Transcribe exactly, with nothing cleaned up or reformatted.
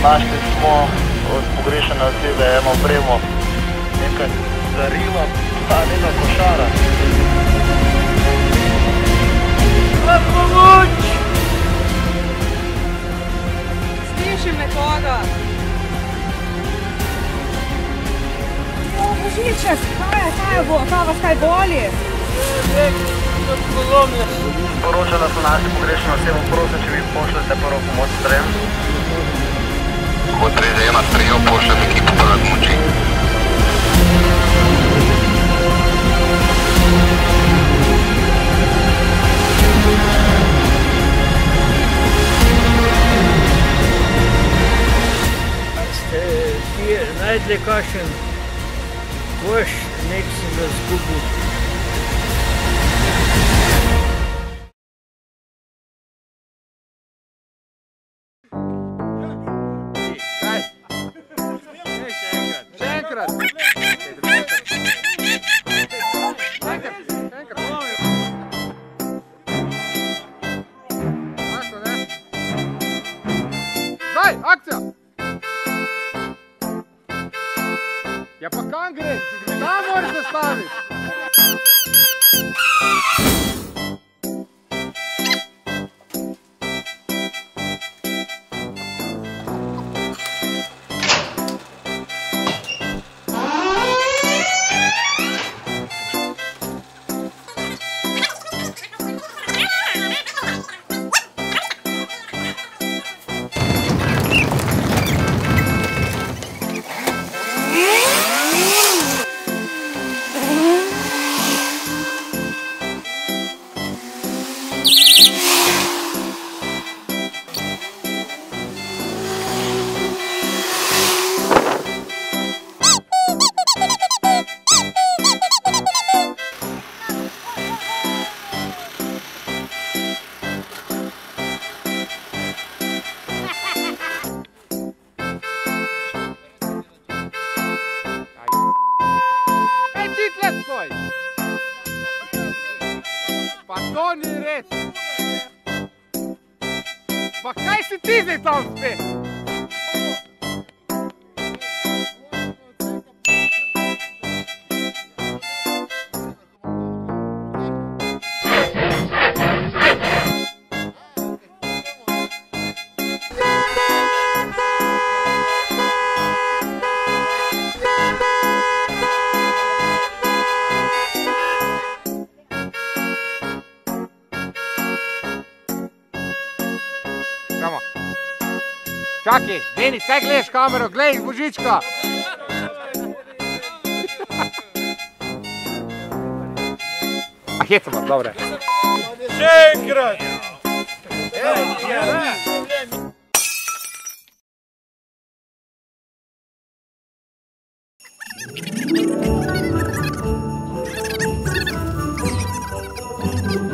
Našli smo od pogrešene osebe eno opremo, nekaj darila, ta neka košara. Na pomoč! Slišim nekoga. O, Božiček, kaj je, kaj je, kaj vas kaj boli? Poročala so naši pogrešene osebe, prosim, če mi pošljete prvo pomoč sprejem. Kod tri zajema sprejem, pošljem ekipo prve pomoči. Ste kje najdli kakšen koš, nek sem ga zgubil. Daj, akcija! Ja pa kam gre? Tam moraš zastaviti! Pa to ni red! Pa kaj si ti zdaj tam spet? Čakaj, Denis, kaj gledaš kamero? Glej, Božička! A hecamo, dobre. Še enkrat! Evo,